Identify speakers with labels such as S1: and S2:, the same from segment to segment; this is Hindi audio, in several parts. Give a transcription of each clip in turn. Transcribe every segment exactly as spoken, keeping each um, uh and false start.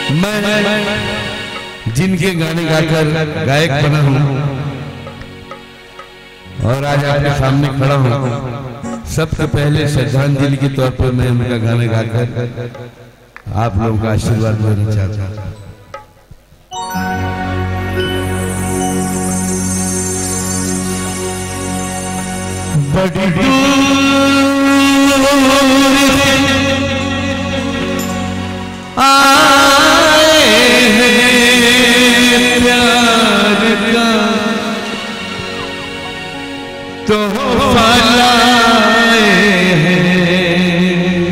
S1: मैं जिनके गाने गाकर गायक बना हूँ और आज आपके सामने खड़ा हूँ, सबसे पहले श्रद्धांजलि के तौर पर मैं उनका गाना गाकर आप लोगों का आशीर्वाद लेना चाहता हूँ। बड़ी दूर आए हैं प्यार का तो फलाए हैं,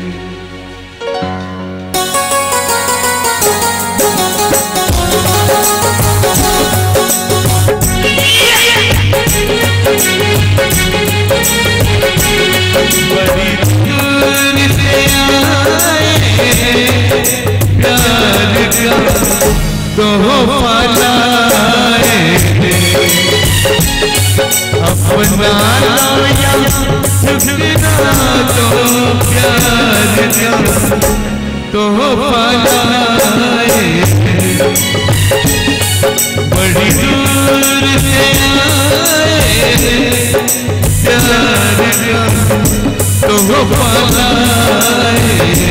S1: बड़ी दूर से आए प्यार का तो फलाए अपना लाया झुकना तो प्यार का तो फलाए, बड़ी दूर से आए प्यार का तो फलाए।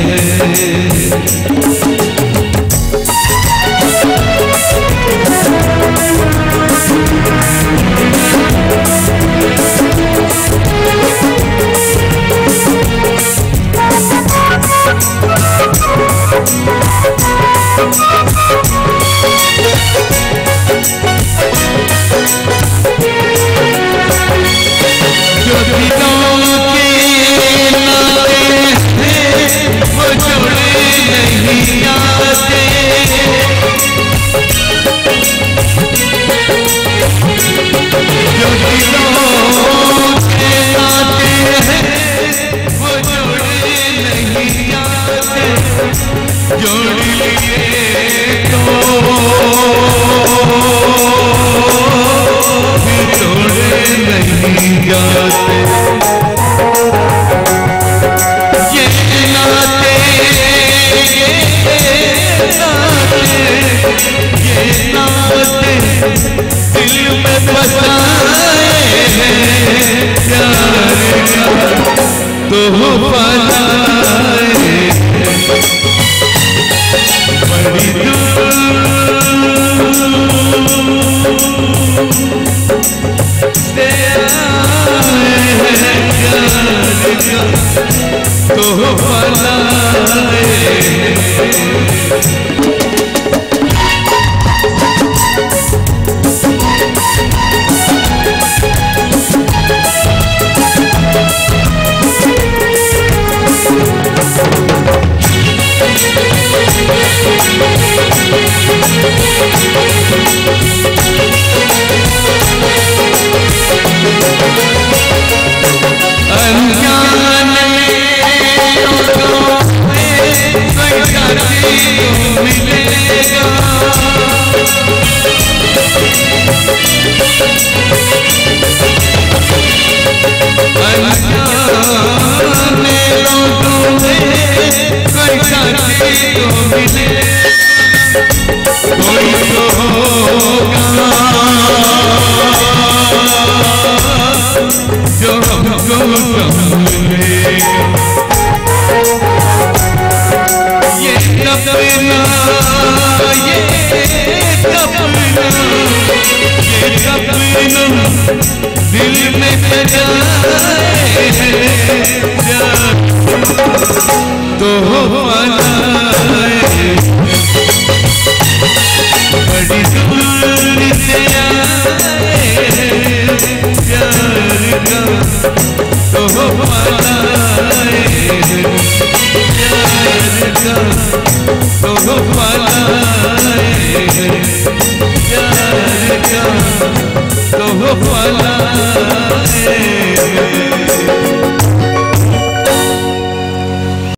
S1: जो दिलों के नाते हैं वो जुड़े नहीं आते, जो दिलों के नाते हैं वो जुड़े नहीं आते, जोड़ लिए तो फिर तोड़े नहीं जाते। ये नाते ये नाते ये नाते दिल में बसाए हैं प्यार का तो फलाए, बड़ी दूर से आए हैं प्यार का तो फलाए। अनजान में मिलेगा, अनजान में लोगों में कोई साथी तो मिलेगा, कोई तो होगा जो हमको समझेगा। ये सपना ये सपना ये सपना दिल में सजाए हैं तो फलाए, बड़ी दूर से आए प्यार का तो फलाए, प्यार का तो फलाए।